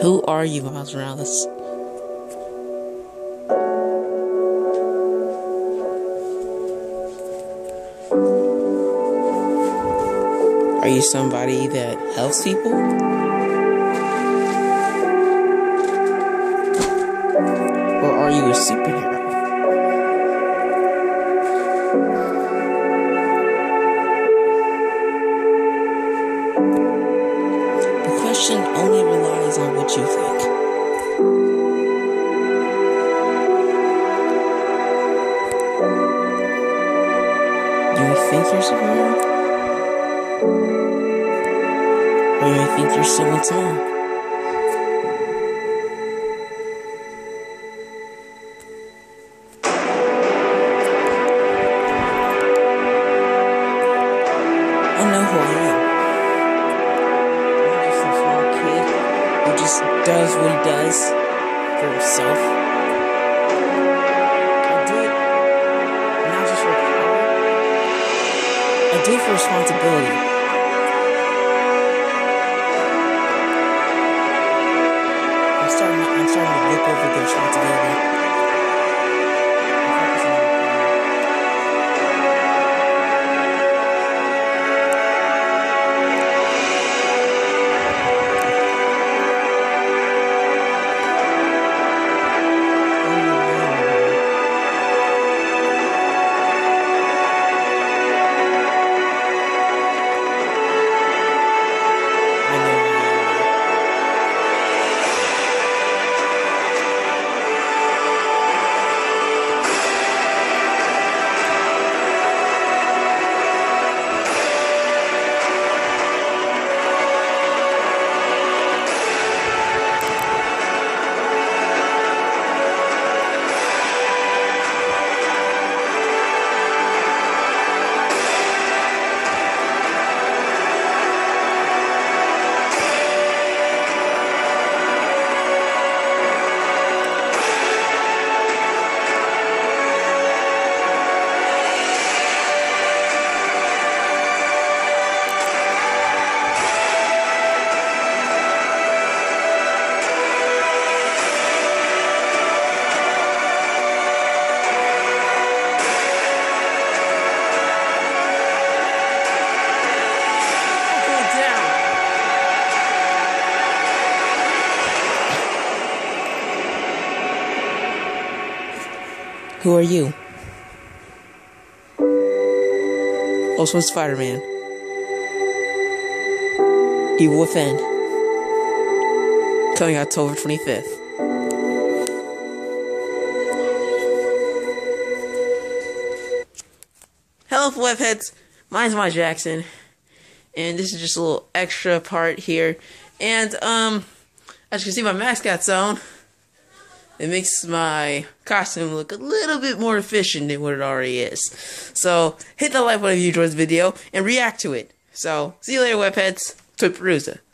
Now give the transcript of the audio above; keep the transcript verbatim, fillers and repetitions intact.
Who are you, Miles Morales? Are you somebody that helps people? Or are you a superhero? The question only relies on what you think. Do you think you're a superhero? Or do you think you're someone's mom? I know who I am. I'm just a small kid who just does what he does for himself. I do it not just for power. I do it for responsibility. I'm starting to, I'm starting to look over the responsibility. Who are you? Also Spider-Man. Evil Within. Coming October twenty-fifth. Hello, webheads. Mine's My Jackson. And this is just a little extra part here. And, um, as you can see, my mascot's on. It makes my costume look a little bit more efficient than what it already is. So, hit the like button if you enjoyed this video, and react to it. So, see you later, webheads. Tweet Perusa.